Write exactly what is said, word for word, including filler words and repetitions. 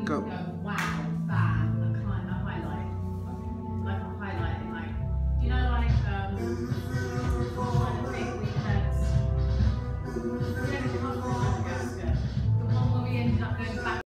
Go. go, wow, bam, a kind of highlight, like a highlight in like, you know, like um, kind of thing we had. We only come from Madagascar. The one where we ended up going back.